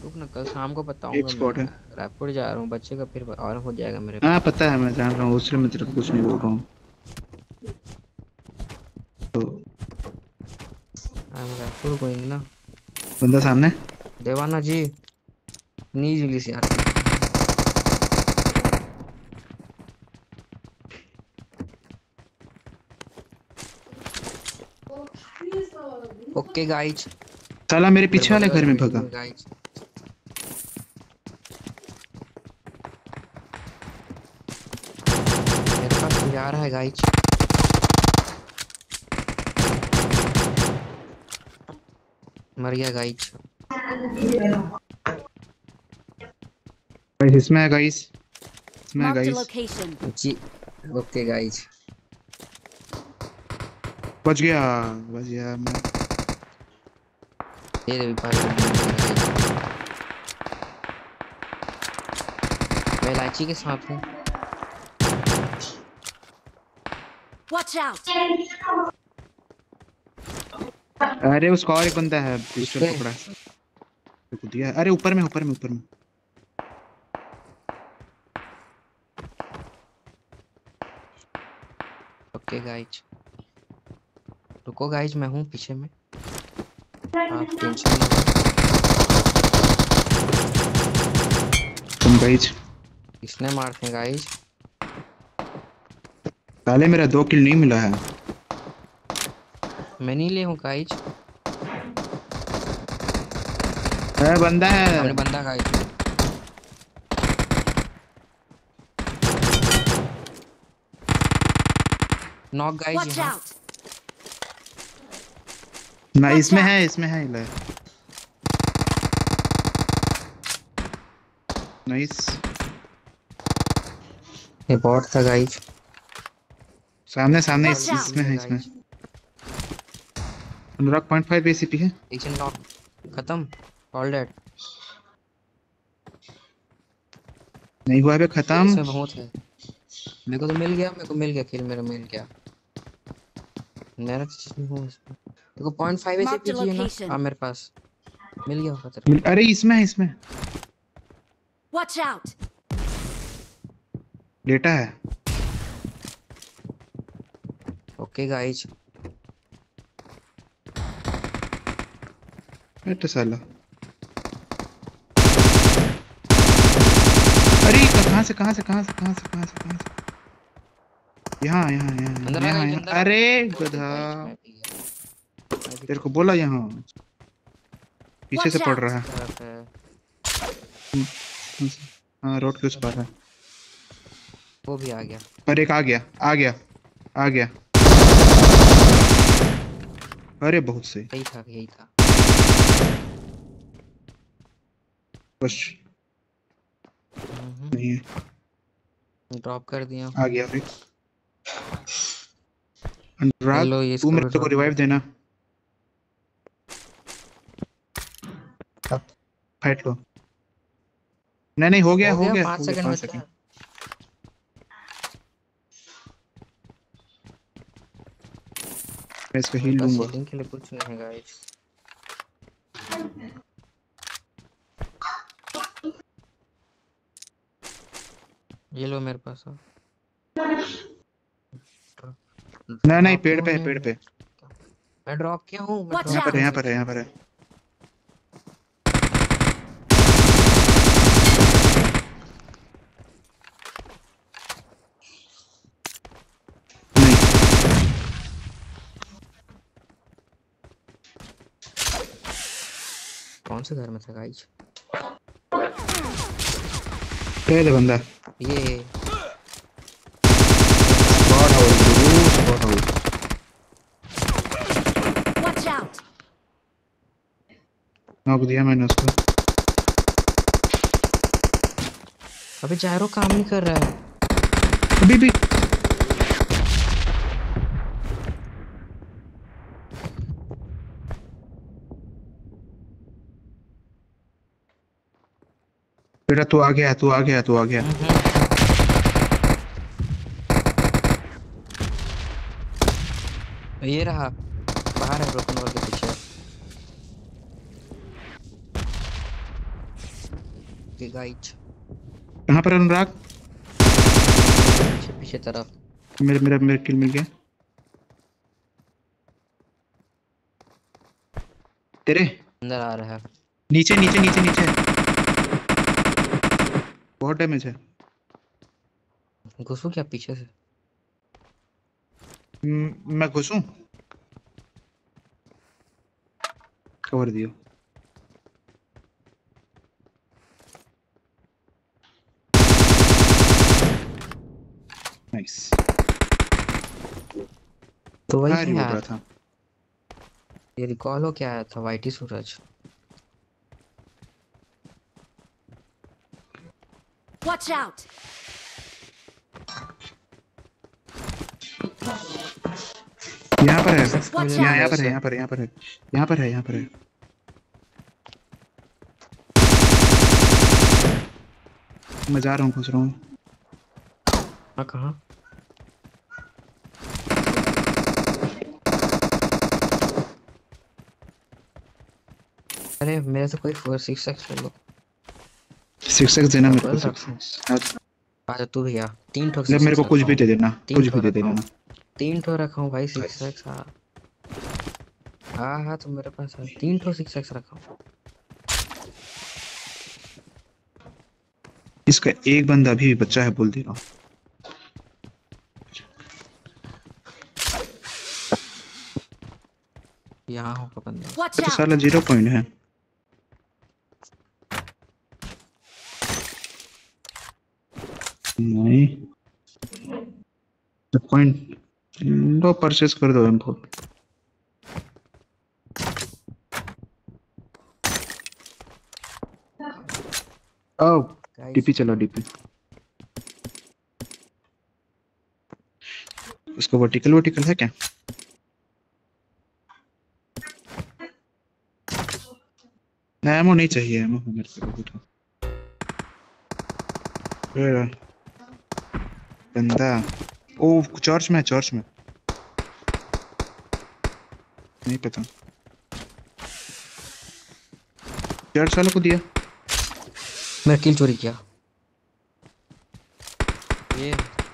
रुक ना, कल शाम को एक बताऊंगा। मैं स्पॉट है। रायपुर जा रहा हूँ, बच्चे का फिर और हो जाएगा मेरे हाँ पास। पता है, मैं जान रहा हूँ, उससे मैं तेरे को कुछ नहीं बोल रहा हूँ। तो I'm रायपुर गोइंग ना। बंदा सामने। देवाना जी, नीज इलिस यार पीछे। ओके गाइज, साला मेरे फिर पीछे वाले बड़े घर वाली में वीडियो भगा। में गाइज। मेरे पास कोई आ रहा है गाइज। मर गया गाइज। गाइस इसमें है, गाइस इसमें है Marked a गाइस। location. जी। Okay guys. बच गया। बच गया मैं। ये भी पास में मिल गया गाइज। मैं इलायची के साथ हूँ। Watch out! अरे उसका और एक बंदा है, पिस्टल किसपे? पकड़ा है। को दिया है। अरे ऊपर में, ऊपर में, ऊपर में। ओके गाइज, रुको गाइज, मैं हूँ पीछे में, आप टेंशन ना लो। तुम गाइस। किसने मारते हैं गाइज? साले मेरा 2 किल नहीं मिला है। मैं नहीं ले हूँ गाइज। अरे बंदा सामने है। बंदा गाइज। नॉक गाइज Watch यहाँ। out! ना Watch इसमें out! है, इसमें है ले। नाइस। ये बॉट था गाइज। सामने सामने बगल Watch में भी इसमें out! है है, इसमें। गाइज। अनुराग 0.5 एसीपी है। एक नॉक, खत्म, ऑल डेड। नहीं हुआ है खत्म। इसमें बहुत है। मेरे को तो मिल गया, मेरे को मिल गया, किल मेरा मिल गया। मेरा तो चीज नहीं हुआ इसमें। देखो 0.5 ऐसे Marked a पीछे ना, location. मेरे पास मिल गया होगा तेरे को। अरे इसमें है, इसमें Watch out! लेटा है। Okay guys. तो साला। अरे कहाँ से, कहाँ से, कहाँ से, कहाँ से, कहाँ से, कहाँ से। यहाँ यहाँ अंदर यहाँ आ यहाँ गाइज, यहाँ। अंदर आ। अरे ओके गधा। गाइज, मैं भी गया, मैं भी तेरे को ठीक बोला यहाँ पीछे से Watch पड़ out! रहा है। तरफ है। हाँ रोड के उस पार है। वो भी आ गया। पर एक आ गया, आ गया, आ गया। अरे बहुत सही। यही था, यही था। बस नहीं है। ड्रॉप कर दिया। आ गया अभी। अनुराग हेलो, ये तू इसको भी मेरे को ड्रॉप कर रिवाइव दिया। देना। अब फाइट लो। नहीं नहीं, हो गया, हो हो गया, गया, पाँच हो गया, सेकंड 5 सेकंड। बचा। मैं इसका मेरे हील पास लूंगा। हीलिंग के लिए कुछ नहीं है गाइस। ये लो मेरे पास अब। नहीं नहीं, ड्रॉप पेड़ क्यों पे है, नहीं पेड़ हुआ? पे। मैं ड्रॉप क्यों हूँ? मैं Watch ड्रॉप यहाँ पर है, क्यों यहाँ out! हूँ? पर है, यहाँ पर है। नहीं। कौन से घर में था गाइस? पहले बंदा। ये स्क्वाड हाउस गुरु, squad house. Watch out! Knock दिया मैंने उसको। अबे जायरो काम नहीं कर रहा है। अभी भी। बेटा तू आ गया, तू आ गया, तू आ गया। ये रहा, बाहर है, ब्रोकन वॉल के पीछे। ओके गाइज, कहाँ पर है अनुराग? पीछे पीछे तरफ। मेरा मेरा मेरा किल मिल गया। तेरे अंदर आ रहा है। नीचे नीचे नीचे नीचे बहुत डैमेज है। घुसू क्या पीछे से? मैं घुसूं? कवर दियो। नाइस। तो वही फायर ही क्या उड़ आया रहा था? था। ये रिकॉल हो क्या आया था? वाइटी सूरज। Watch out! यहाँ पर है। सक्स Watch मिले यहाँ मुझे यहाँ पर है उससे। यहाँ पर है यहाँ पर है यहाँ पर है यहाँ पर है। मैं जा रहा हूँ, घुस रहा हूँ। हाँ कहाँ? अरे मेरे से कोई 4-6 ले लो। 6x देना मेरे को डबल 6x। रखूं? आजा तू भैया, 3 ठो जब मेरे 6 को कुछ भी रखा दे हूँ। देना, 3 कुछ ठो भी दे रखा हूँ। देना। 3 ठो रखा हूँ भाई 6x। हाँ हाँ तो मेरे पास है 3 ठो 6x रखा हूँ। इसका एक बंदा अभी भी बच्चा है, बोल दे रहा हूँ। यहाँ होगा बंदा। Watch तो out! साला 0 पॉइंट है। नहीं पॉइंट लो, परचेस कर दो M4। आओ गाइस डीपी चलो डीपी। उसको वर्टिकल वर्टिकल है क्या? एमो नहीं चाहिए, एमो मेरे को बहुत है। बंदा ओ चर्च में, चर्च में नहीं पता। चर्च वालों को दिया। मेरा किल चोरी किया। ये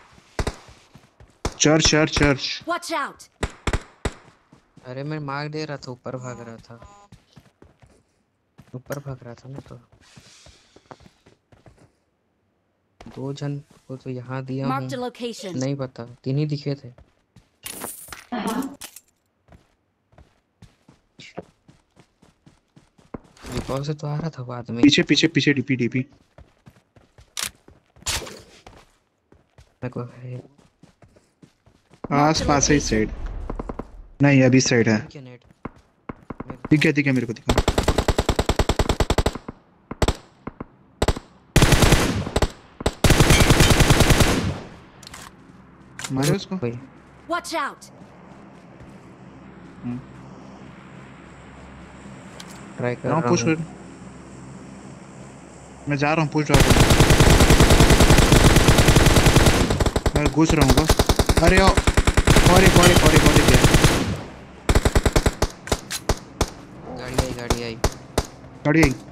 church church church. Watch out! अरे मैं मार दे रहा था, ऊपर भाग रहा था। ऊपर भाग रहा था ना तो 2 जन को तो यहाँ दिया हूँ। Marked a location. नहीं पता, 3 ही दिखे थे। रिकॉल से तो आ रहा था बाद में। पीछे पीछे पीछे डीपी डीपी। मेरे को है आस पास ही साइड नहीं, अभी साइड है। क्या नेट दिख गया मेरे को, दिखा। मारे उसको। भाई Watch out! ट्राई कर रहा रहा पुश हूँ। कर। मैं जा रहा हूँ, पुश जा रहा हूँ। मैं घुस रहा हूँ बस। अरे ओ बॉडी बॉडी बॉडी बॉडी दिया। गाड़ी आई। गाड़ी आई।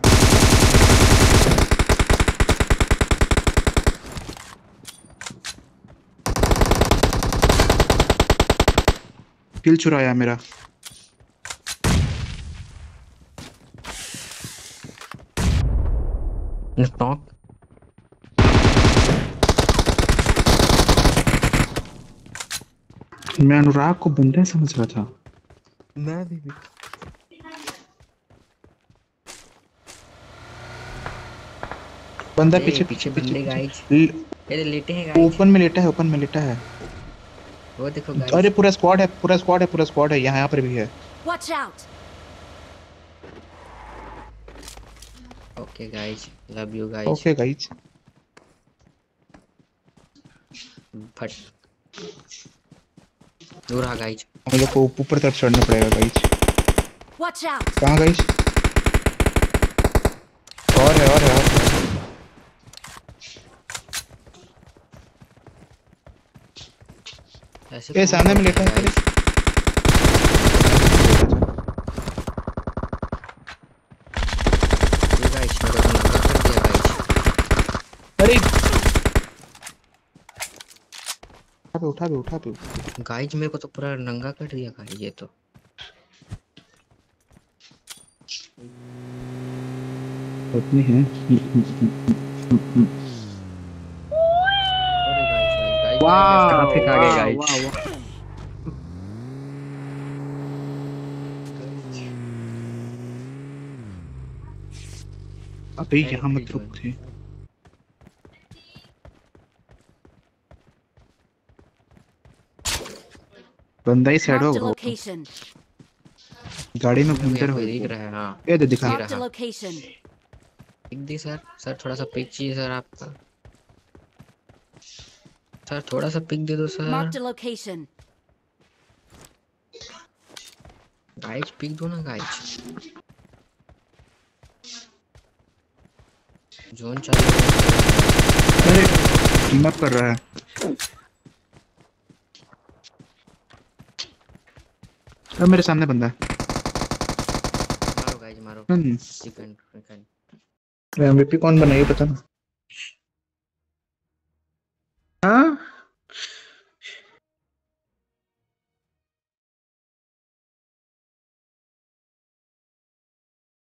किल चुराया मेरा। नॉक। मैं अनुराग को बंदा समझ रहा था। मैं भी बंदा ए, पीछे पीछे पीछे बंदे पीछे गाइज। पीछे। ये लेटे हैं गाइज। ओपन में लेटा है, ओपन में लेटा है। वो देखो अरे गाइज। पूरा स्क्वाड है, पूरा स्क्वाड है, पूरा स्क्वाड है। यहाँ पर भी है। Watch out! Okay guys, love you guys. Okay guys. फट दूर आ गाइज। हम लोग को ऊपर तरफ चढ़ना पड़ेगा गाइस। Watch out! कहाँ गाइस? और है और है और है। ऐसे ये कौन सामने में करता लेटा है guys? ये गाइज मेरे को नंबर कर दिया गाइज। अरे उठा दे उठा दे। गाइज मेरे को तो पूरा नंगा कर दिया गाइज ये तो। पत्नी है। अरे गाइज गाइज गाइज वाह कहाँ फेंक आ गए वाह गाइज। वाह वाह। अबे यहाँ मत रुक थे। बंदा ही साइड Marked a होगा। location. गाड़ी में मेरे को घूमते यहाँ पे रहो। दिख रहा है हाँ। ये दे दिखा। ये Marked a रहा। location. पिक दी सर। सर थोड़ा सा पिक चाहिए सर आपका। सर थोड़ा सा पिक दे दो sir. Marked a location. Guys peek दो ना गाइज। जोन चालू है। अरे टीम अप कर रहा है। अब मेरे सामने बंदा है। मारो गाइज मारो। Chicken chicken. एमवीपी कौन बनाई पता ना। हाँ